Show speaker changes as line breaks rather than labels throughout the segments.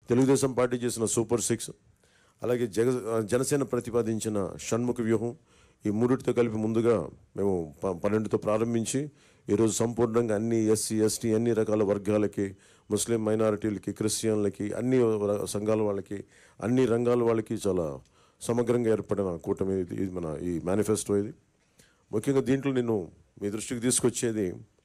Telugu Desam party చేసిన super 6, అలాగే జనసేన ప్రతిపాదించిన షణ్ముఖ వ్యూహం, ఈ మూడిటితో కలిపి ముందుగా మేము 12తో ప్రారంభించి ఈరోజు సంపూర్ణంగా అన్ని ఎస్సీ ఎస్టీ అన్ని రకాల వర్గాలకి, ముస్లిం మైనారిటీలకి, క్రిస్టియన్లకి, అన్ని సంఘాల వాళ్ళకి, అన్ని రంగాల వాళ్ళకి చాలా సమగ్రంగా ఏర్పడిన కూటమి ఇది మన ఈ మేనిఫెస్టో. ఇది ముఖ్యంగా దీంట్లో నేను మీ దృష్టికి తీసుకొచ్చేది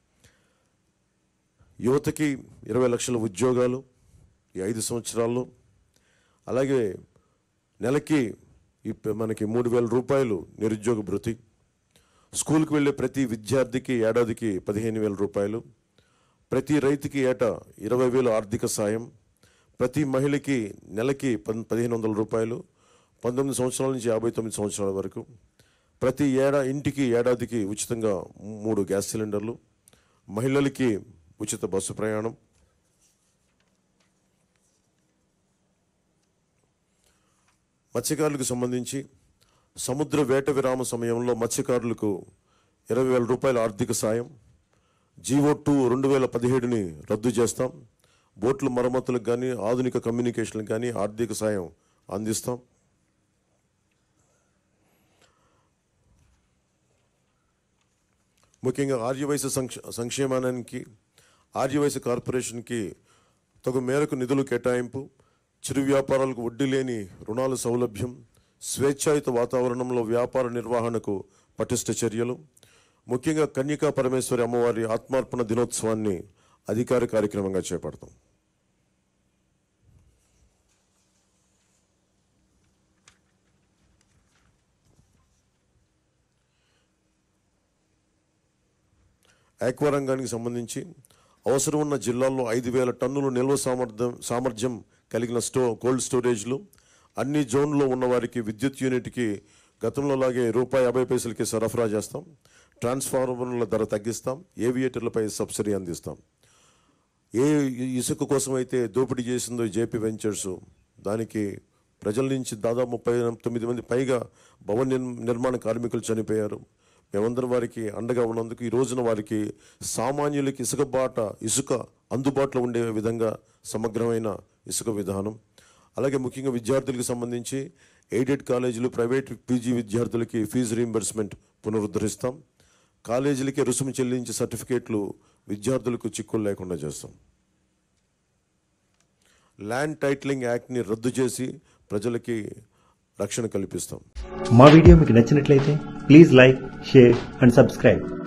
యువతకి 20 లక్షల ఉద్యోగాలు ఈ 5 సంవత్సరాల్లో, అలాగే నెలకి మనకి 3,000 రూపాయలు నిరుద్యోగ భృతి, స్కూల్కి వెళ్ళే ప్రతి విద్యార్థికి ఏడాదికి 15,000 రూపాయలు, ప్రతి రైతుకి ఏటా 20,000 ఆర్థిక సాయం, ప్రతి మహిళకి నెలకి 1,500 రూపాయలు, 19 సంవత్సరాల నుంచి 59 సంవత్సరాల వరకు, ప్రతి ఇంటికి ఏడాదికి ఉచితంగా 3 గ్యాస్ సిలిండర్లు, మహిళలకి ఉచిత బస్సు ప్రయాణం, మత్స్యకారులకు సంబంధించి సముద్ర వేట విరామ సమయంలో మత్స్యకారులకు 20,000 రూపాయల ఆర్థిక సాయం, జీవో2 2017ని రద్దు చేస్తాం, బోట్ల మరమ్మతులకు కానీ ఆధునిక కమ్యూనికేషన్లకు కానీ ఆర్థిక సాయం అందిస్తాం. ముఖ్యంగా ఆర్యవైశ్య సంక్షేమానికి, ఆర్యవైశ్య కార్పొరేషన్కి తగు మేరకు నిధులు కేటాయింపు, చిరు వ్యాపారాలకు వడ్డీ లేని రుణాల సౌలభ్యం, స్వేచ్ఛాయుత వాతావరణంలో వ్యాపార నిర్వహణకు పటిష్ట చర్యలు, ముఖ్యంగా కన్యకా పరమేశ్వరి అమ్మవారి ఆత్మార్పణ దినోత్సవాన్ని అధికార కార్యక్రమంగా చేపడతాం. ఆక్వా రంగానికి సంబంధించి అవసరం ఉన్న జిల్లాల్లో 5,000 టన్నులు నిల్వ సామర్థ్యం కలిగిన కోల్డ్ స్టోరేజ్లు, అన్ని జోన్లో ఉన్న వారికి విద్యుత్ యూనిట్కి గతంలో లాగే ₹50 సరఫరా చేస్తాం, ట్రాన్స్ఫార్మర్ల ధర తగ్గిస్తాం, ఏవియేటర్లపై సబ్సిడీ అందిస్తాం. ఏ ఇసుక కోసం అయితే దోపిడీ చేసిందో జేపీ వెంచర్స్, దానికి ప్రజల నుంచి దాదాపు 39 మంది పైగా భవన నిర్మాణ కార్మికులు చనిపోయారు. మేమందరం వారికి అండగా ఉన్నందుకు ఈ రోజున వారికి సామాన్యులకి ఇసుక అందుబాటులో ఉండే విధంగా సమగ్రమైన ఇసుక విధానం, అలాగే ముఖ్యంగా విద్యార్థులకు సంబంధించి ఎయిడెడ్ కాలేజీలు, ప్రైవేట్ పీజీ విద్యార్థులకి ఫీజు రీయింబర్స్మెంట్ పునరుద్ధరిస్తాం, కాలేజీలకి రుసుము చెల్లించే సర్టిఫికేట్లు విద్యార్థులకు చిక్కులు లేకుండా చేస్తాం. ల్యాండ్ టైటిలింగ్ యాక్ట్ని రద్దు చేసి ప్రజలకి రక్షణ కల్పిస్తాం.
మా వీడియో మీకు నచ్చినట్లయితే please like, share and subscribe.